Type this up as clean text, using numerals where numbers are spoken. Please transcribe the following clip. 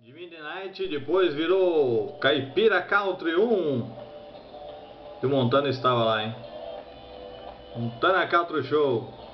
De Midnight, depois virou Caipira Country 1. E o Montana estava lá, hein? Montana Country Show.